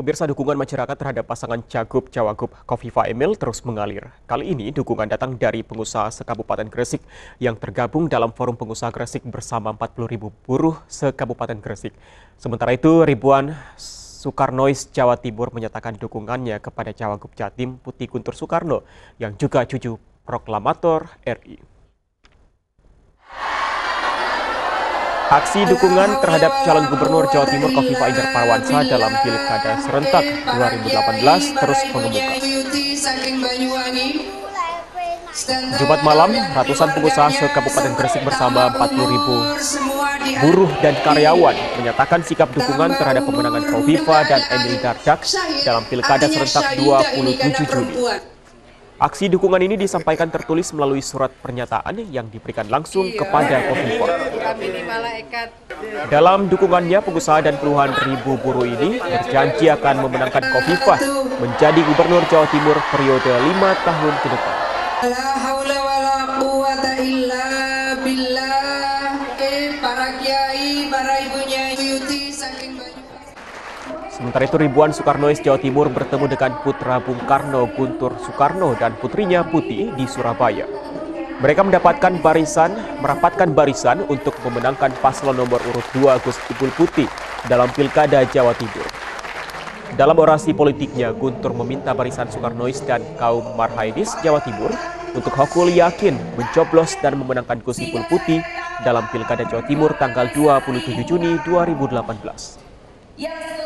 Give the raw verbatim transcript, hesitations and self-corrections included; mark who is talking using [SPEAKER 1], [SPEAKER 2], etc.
[SPEAKER 1] Pemirsa, dukungan masyarakat terhadap pasangan Cagup Cawagup Khofifa Emil terus mengalir. Kali ini dukungan datang dari pengusaha se-Kabupaten Gresik yang tergabung dalam Forum Pengusaha Gresik bersama empat puluh ribu buruh se-Kabupaten Gresik. Sementara itu, ribuan Sukarnois Jawa Timur menyatakan dukungannya kepada Cawagup Jatim Putih Guntur Soekarno yang juga cucu proklamator R I. Aksi dukungan terhadap calon gubernur Jawa Timur Khofifa Indar Parawansa dalam Pilkada serentak dua ribu delapan belas terus mengemuka. Jumat malam, ratusan pengusaha se-Kabupaten Gresik bersama empat puluh ribu buruh dan karyawan menyatakan sikap dukungan terhadap pemenangan Khofifa dan Emil Dardak dalam Pilkada serentak dua puluh tujuh Juli. Aksi dukungan ini disampaikan tertulis melalui surat pernyataan yang diberikan langsung kepada Khofifa. Dalam dukungannya, pengusaha dan puluhan ribu buruh ini berjanji akan memenangkan Khofifa menjadi gubernur Jawa Timur periode lima tahun ke depan. Sementara itu, ribuan Sukarnois Jawa Timur bertemu dengan putra Bung Karno Guntur Soekarno dan putrinya Putih di Surabaya. Mereka mendapatkan barisan, merapatkan barisan untuk memenangkan paslon nomor urut dua Gus Ipul Putih dalam Pilkada Jawa Timur. Dalam orasi politiknya, Guntur meminta barisan Sukarnois dan kaum Marhaidis Jawa Timur untuk hokul yakin mencoblos dan memenangkan Gus Ipul Putih dalam Pilkada Jawa Timur tanggal dua puluh tujuh Juni dua ribu delapan belas.